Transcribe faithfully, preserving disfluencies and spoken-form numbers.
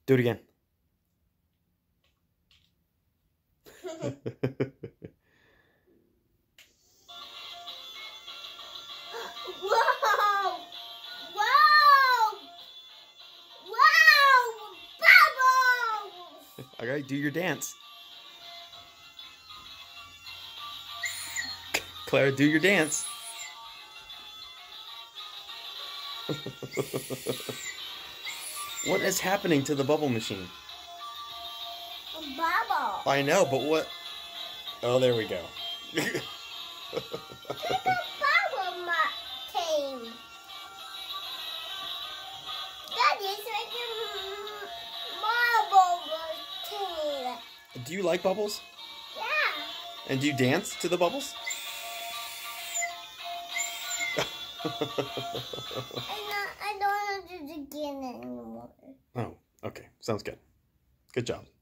Do it again. Whoa! Whoa! Whoa! Bubbles! All right, do your dance. Clara, do your dance. What is happening to the bubble machine? A bubble. I know, but what? Oh, there we go. Look at bubble team. That is like a marble team. Do you like bubbles? Yeah. And do you dance to the bubbles? I don't, I don't want to do it again anymore. Oh, okay. Sounds good. Good job.